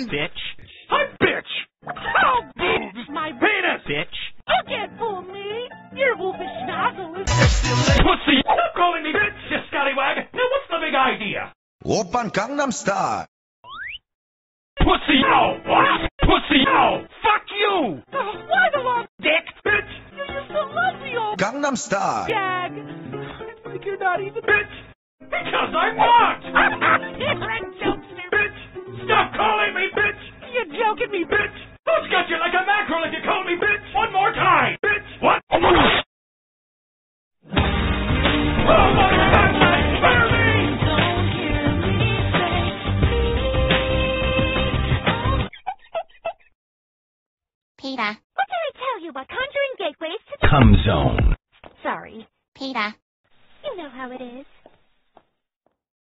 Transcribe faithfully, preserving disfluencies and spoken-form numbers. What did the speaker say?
mine! Bitch. Hi, bitch! Oh, boobs! My penis! Bitch. You can't fool me. Your wolfish nozzle is... Pussy! Stop calling me bitch, you scallywag! Now what's the big idea? Oppan Gangnam Style. Pussy! No! What? Pussy! No! Fuck you! Oh, why the long Dick! Bitch! you used to love the old Gangnam Style. gag? It's like you're not even... Bitch! Because I'm not! Different jokester. Bitch! Stop calling me bitch! You're joking me, Bitch! Who's got you like a mackerel if you call me bitch? One more time! Bitch! What? Oh, my God! Spare me! Peter. What did I tell you about conjuring gateways to the... Cum zone. Sorry. Peter. You know how it is.